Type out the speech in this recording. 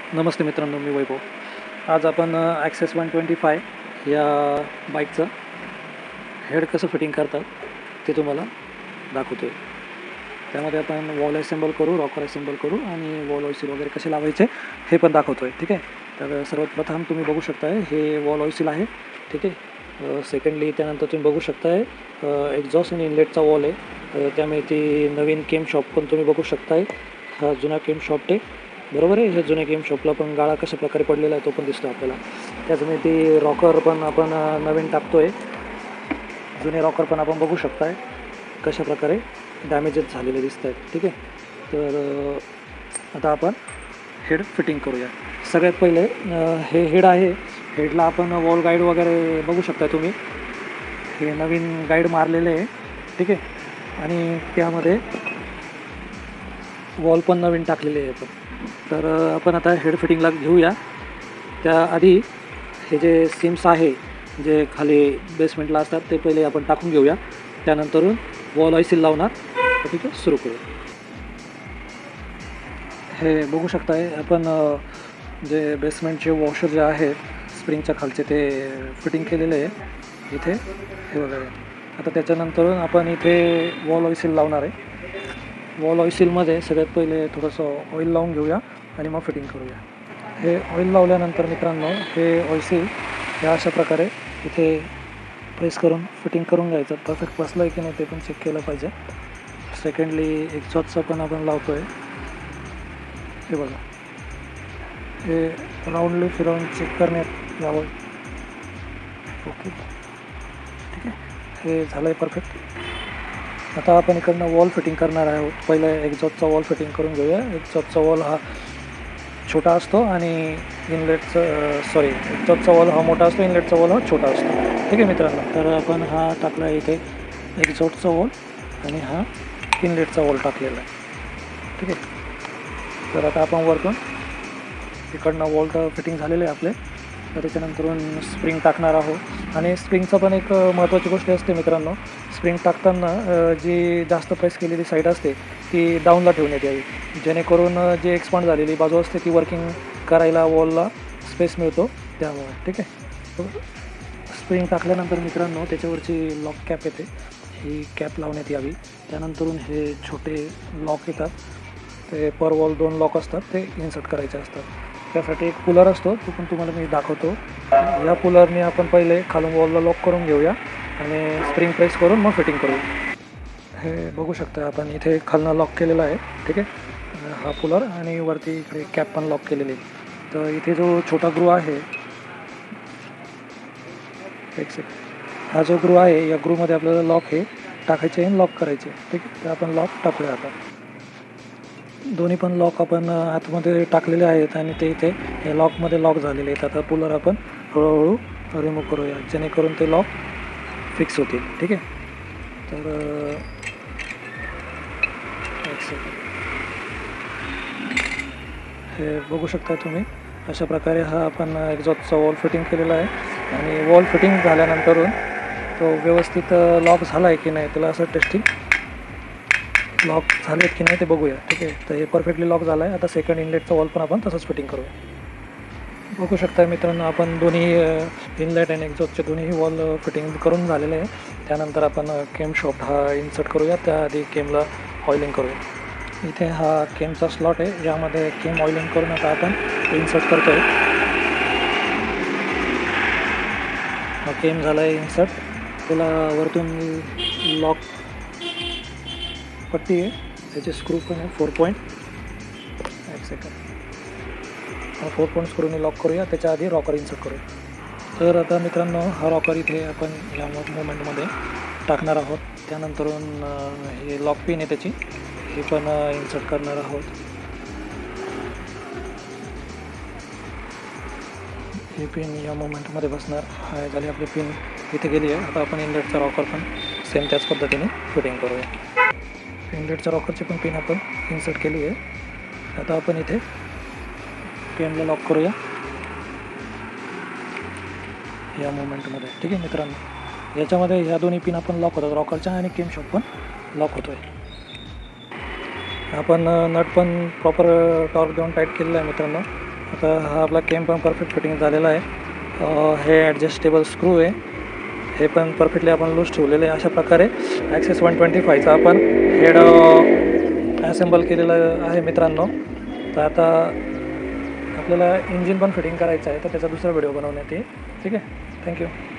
नमस्ते मित्रांनो, मी वैभव. आज आपण ॲक्सेस 125 या बाईकचं हेड कसं फिटिंग करतात ते तुम्हाला दाखवतो आहे. त्यामध्ये आपण वॉल असेंबल करू, रॉकर असेंबल करू आणि वॉल ऑयसिल वगैरे कसे लावायचे हे पण दाखवतो आहे. ठीक आहे. तर सर्वात प्रथम तुम्ही बघू शकताय हे वॉल ऑयसिल आहे. ठीक आहे. सेकंडली त्यानंतर तुम्ही बघू शकताय एक्झॉस्ट आणि इनलेटचा वॉल आहे. त्यामुळे ती नवीन केम शॉप पण तुम्ही बघू शकताय. हा जुना केम शॉप आहे, बरोबर आहे. हे जुन्या गेम शॉपला पण गाळा कशा प्रकारे पडलेला आहे तो पण दिसतो आपल्याला. त्याच्यामुळे ती रॉकर पण आपण नवीन टाकतो आहे. जुने रॉकर पण आपण बघू शकताय कशा प्रकारे डॅमेजेस झालेले दिसत आहेत. ठीक आहे. तर आता आपण हेड फिटिंग करूया. सगळ्यात पहिले हे हेड आहे. हेडला आपण वॉल गाईड वगैरे बघू शकता तुम्ही. हे नवीन गाईड मारलेले आहे. ठीक आहे. आणि त्यामध्ये वॉल पण नवीन टाकलेले आहे आपण. तर आपण आता हेड फिटिंगला घेऊया. त्याआधी हे जे सिम्स आहे जे खाली बेसमेंटला असतात ते पहिले आपण टाकून घेऊया. त्यानंतर वॉल ऑयसिल लावणार. ठीक आहे, सुरू करू. हे बघू शकताय आपण जे बेसमेंटचे वॉशर जे आहेत स्प्रिंगच्या खालचे ते फिटिंग केलेले आहे इथे. हे वगैरे आता त्याच्यानंतर आपण इथे वॉल ऑयसिल लावणार आहे. वॉल ऑयसिलमध्ये सगळ्यात पहिले थोडंसं ऑइल लावून घेऊया आणि मग फिटिंग करूया. हे ऑइल लावल्यानंतर मित्रांनो हे ऑयसिल हे अशा प्रकारे इथे प्रेस करून फिटिंग करून घ्यायचं. परफेक्ट बसलं आहे की नाही ते पण चेक केलं पाहिजे. सेकंडली एक्झॉस्टचं पण आपण लावतो आहे. हे बघा, हे राऊंडली फिरवून चेक करण्यात यावं. ओके, ठीक आहे. हे झालं आहे परफेक्ट. आता आपण इकडनं वॉल फिटिंग करणार आहोत. पहिलं एक्झॉस्टचा वॉल फिटिंग करून घेऊया. एक्झॉस्टचा वॉल हा छोटा असतो आणि एक्झॉस्टचा वॉल हा मोठा असतो, इनलेटचा वॉल हा छोटा असतो. ठीक आहे मित्रांनो. तर आपण हा टाकला आहे इथे एक्झॉस्टचा वॉल आणि हा इनलेटचा वॉल टाकलेला आहे. ठीक आहे. तर आता आपण वरतून इकडनं वॉल तर फिटिंग झालेले आहे आपले. तर त्याच्यानंतरून स्प्रिंग टाकणार आहोत. आणि स्प्रिंगचं पण एक महत्त्वाची गोष्ट असते मित्रांनो. स्प्रिंग टाकताना जी जास्त प्रेस केलेली साईड असते ती डाऊनला ठेवण्यात यावी, जेणेकरून जी एक्सपांड झालेली बाजू असते ती वर्किंग करायला वॉलला स्पेस मिळतो त्यामुळे. ठीक आहे. स्प्रिंग टाकल्यानंतर मित्रांनो त्याच्यावरची लॉक कॅप येते, ही कॅप लावण्यात यावी. त्यानंतरून हे छोटे लॉक येतात, ते पर वॉल 2 लॉक असतात, ते इन्सर्ट करायचे असतात. त्यासाठी एक पुलर असतो, तो पण तुम्हाला मी दाखवतो. या पुलरने आपण पहिले खालून वॉलला लॉक करून घेऊया आणि स्प्रिंग प्रेस करून मग फिटिंग करू. हे बघू शकता आपण इथे खालनं लॉक केलेलं आहे. ठीक आहे. हा पुलर आणि वरती इकडे कॅप पण लॉक केलेली आहे. तर इथे जो छोटा ग्रू आहे, एक सेकंड, हा जो ग्रू आहे या ग्रूमध्ये आपल्याला लॉक हे टाकायचे आणि लॉक करायचे. ठीक आहे. तर आपण लॉक टाकूया. आता दोन्ही पण लॉक आपण आतमध्ये टाकलेले आहेत आणि ते इथे हे लॉकमध्ये लॉक झालेले आहेत. आता पुलर आपण हळूहळू रिमूव्ह करूया जेणेकरून ते लॉक फिक्स होतील. ठीक आहे. तर एक सेकंड, हे बघू शकता तुम्ही अशा प्रकारे हा आपण एक्झॉस्टचा वॉल फिटिंग केलेला आहे. आणि वॉल फिटिंग झाल्यानंतरून तो व्यवस्थित लॉक झाला आहे की नाही त्याला असं टेस्टिंग लॉक झालेत की नाही ते बघूया. ठीक आहे. तर हे परफेक्टली लॉक झालं आहे. आता सेकंड इनलेटचा वॉल पण आपण तसंच फिटिंग करूया. बघू शकता मित्रांनो आपण दोन्ही इनलेट आणि एक्झॉस्टचे दोन्ही वॉल फिटिंग करून झालेले आहे. त्यानंतर आपण केम शॉप हा इन्सर्ट करूया. त्याआधी केमला ऑइलिंग करूया. इथे हा केमचा स्लॉट आहे, ज्यामध्ये केम ऑइलिंग करून आता आपण इन्सर्ट करतो आहे. हा केम झाला आहे इन्सर्ट. त्याला वरतून लॉक पट्टी आहे, त्याचे स्क्रू पण आहे 4 पॉईंट. एक सेकंड, हा 4 पॉईंट स्क्रूने लॉक करूया. त्याच्या आधी रॉकर इन्सर्ट करूया. तर आता मित्रांनो हा रॉकर इथे आपण या मोमेंटमध्ये टाकणार आहोत. त्यानंतरून हे लॉक पिन आहे त्याची, हे पण इन्सर्ट करणार आहोत. ही पिन या मोमेंटमध्ये बसणार. हा झाली आपली पिन इथे गेली आहे. आता आपण इनलेटचा रॉकर पण सेम त्याच पद्धतीने फिटिंग करूया. इनलेटच्या रॉकरची पण पिन आपण इन्सर्ट केली आहे. आता आपण इथे पेनला लॉक करूया या मोमेंटमध्ये. ठीक आहे मित्रांनो. याच्यामध्ये ह्या दोन्ही पिन आपण लॉक होतात, रॉकरच्या आणि केम शॉप पण लॉक होतो आहे. आपण नट पण प्रॉपर टॉर्क देऊन टाईट केलेलं आहे मित्रांनो. आता हा आपला केम पण परफेक्ट फिटिंग झालेला आहे. हे ॲडजस्टेबल स्क्रू आहे, हे पण परफेक्टली आपण लूज ठेवलेले आहे. अशा प्रकारे ॲक्सेस 125चा आपण हेड ॲसेंबल केलेलं आहे मित्रांनो. तर आता आपल्याला इंजिन पण फिटिंग करायचं आहे, तर त्याचा दुसरा व्हिडिओ बनवण्यात येईल. ठीक आहे, थँक्यू.